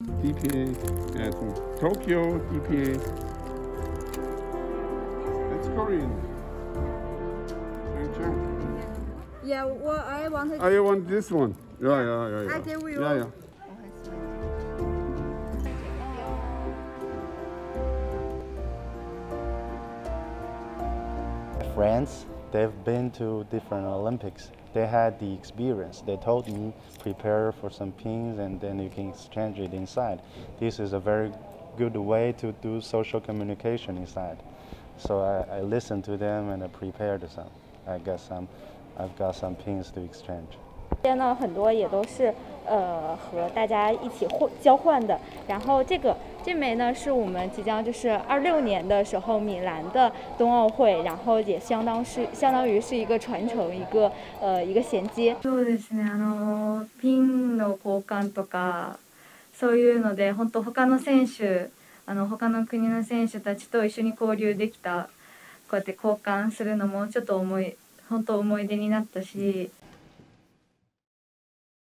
DPA, yeah, from Tokyo, DPA. That's Korean. Yeah, well, I wanted. I want this one. Yeah. I give you. Yeah. Friends, they've been to different Olympics. They had the experience. They told me prepare for some pins and then you can exchange it inside. This is a very good way to do social communication inside. So I listened to them and I prepared some. I've got some pins to exchange. 这些呢，很多也都是和大家一起交换的。然后这枚呢，是我们即将就是26年的时候米兰的冬奥会，然后也相当于是一个传承，一个衔接。 そうですね。ピンの交換とかそういうので、本当他の選手他の国の選手たちと一緒に交流できた、こうやって交換するのもちょっと本当思い出になったし。